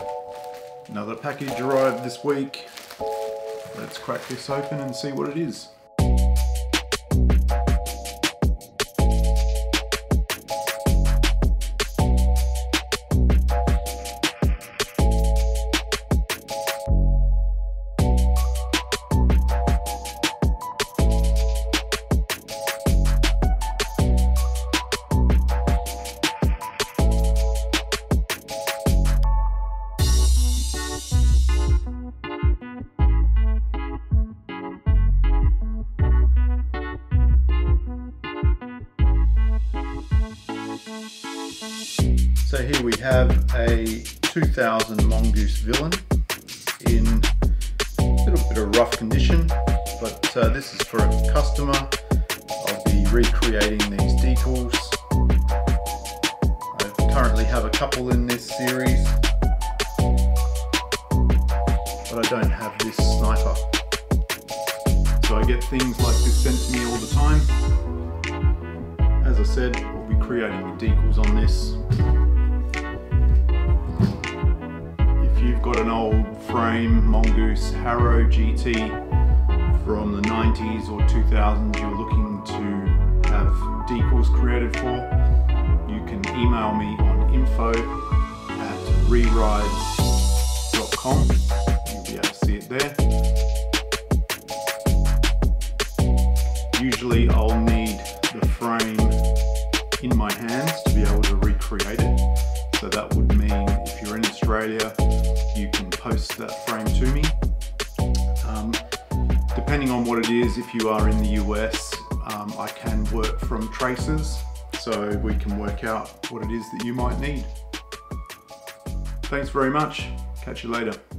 Another package arrived this week. Let's crack this open and see what it is. So here we have a 2000 Mongoose Villain in a little bit of rough condition, but this is for a customer. I'll be recreating these decals. I currently have a couple in this series, but I don't have this sniper. So I get things like this sent to me all the time. As I said, we'll be creating the decals on this. If you've got an old frame Mongoose Harrow GT from the 90s or 2000s you're looking to have decals created for, you can email me on info@rerides.com. You'll be able to see it there. Usually I'll need the frame in my hands to be able to recreate it. So that would mean if you're in Australia, you can post that frame to me. Depending on what it is, if you are in the US, I can work from traces, so we can work out what it is that you might need. Thanks very much. Catch you later.